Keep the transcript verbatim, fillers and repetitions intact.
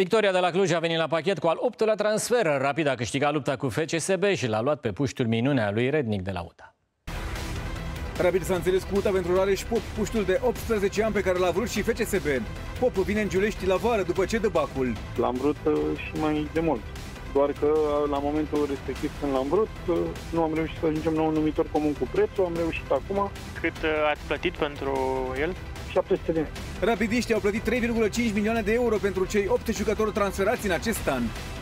Victoria de la Cluj a venit la pachet cu al optulea transfer. Rapid a câștigat lupta cu F C S B și l-a luat pe puștul minunea lui Rednic de la U T A. Rapid s-a înțeles cu U T A pentru Rareș Pop, puștul de optsprezece ani pe care l-a vrut și F C S B. Pop vine în Giulești la vară după ce dă bacul. L-am vrut și mai de mult, doar că la momentul respectiv când l-am vrut, nu am reușit să ajungem la un numitor comun cu prețul, am reușit acum. Cât ați plătit pentru el? șapte sute de mii. Rapidiștii au plătit trei virgulă cinci milioane de euro pentru cei opt jucători transferați în acest an.